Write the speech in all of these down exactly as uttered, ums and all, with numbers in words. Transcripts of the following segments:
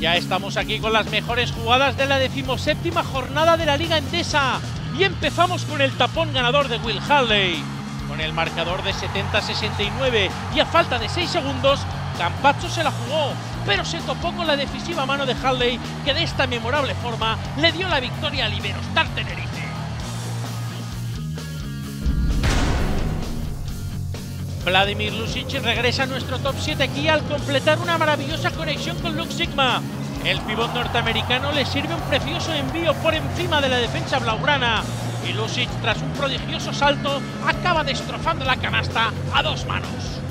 Ya estamos aquí con las mejores jugadas de la decimoséptima jornada de la Liga Endesa y empezamos con el tapón ganador de Will Halley. Con el marcador de setenta a sesenta y nueve y a falta de seis segundos, Campazzo se la jugó, pero se topó con la decisiva mano de Halley, que de esta memorable forma le dio la victoria al Iberostar Tenerife. Vladimir Lucic regresa a nuestro top siete aquí al completar una maravillosa conexión con Luke Sigma. El pívot norteamericano le sirve un precioso envío por encima de la defensa blaugrana y Lucic, tras un prodigioso salto, acaba destrozando la canasta a dos manos.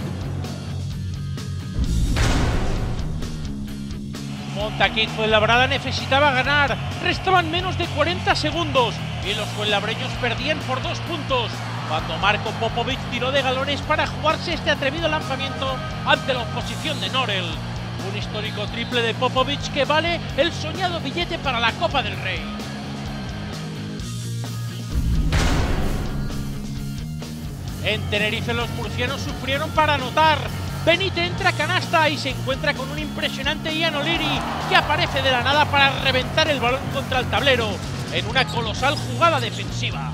Montaquín Fuenlabrada necesitaba ganar, restaban menos de cuarenta segundos y los fuenlabreños perdían por dos puntos, cuando Marko Popovic tiró de galones para jugarse este atrevido lanzamiento ante la oposición de Norel. Un histórico triple de Popovic que vale el soñado billete para la Copa del Rey. En Tenerife los murcianos sufrieron para anotar. Benite entra a canasta y se encuentra con un impresionante Ian O'Leary que aparece de la nada para reventar el balón contra el tablero en una colosal jugada defensiva.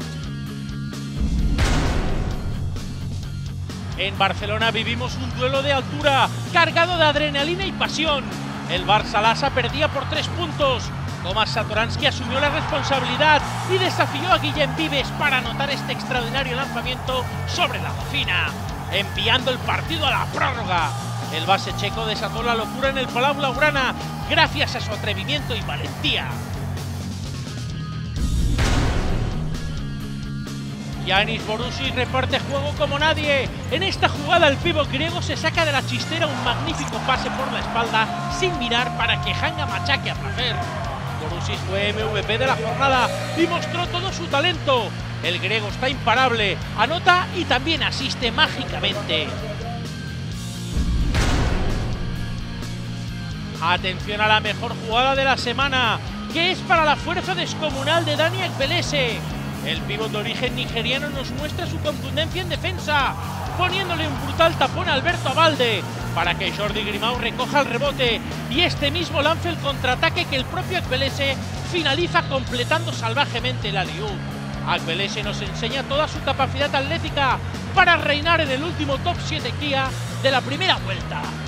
En Barcelona vivimos un duelo de altura cargado de adrenalina y pasión. El Barça Lassa perdía por tres puntos. Tomás Satoransky asumió la responsabilidad y desafió a Guillem Vives para anotar este extraordinario lanzamiento sobre la bocina, enviando el partido a la prórroga. El base checo desató la locura en el Palau Blaugrana gracias a su atrevimiento y valentía. Yanis Borusic reparte juego como nadie. En esta jugada el pívot griego se saca de la chistera un magnífico pase por la espalda sin mirar para que Hanga machaque a placer. Borusic fue M V P de la jornada y mostró todo su talento. El griego está imparable, anota y también asiste mágicamente. Atención a la mejor jugada de la semana, que es para la fuerza descomunal de Dani Ekbelese. El pívot de origen nigeriano nos muestra su contundencia en defensa, poniéndole un brutal tapón a Alberto Abalde para que Jordi Grimau recoja el rebote y este mismo lance el contraataque que el propio Ekbelese finaliza completando salvajemente el alley-oop. Ekbelese nos enseña toda su capacidad atlética para reinar en el último top siete Kia de la primera vuelta.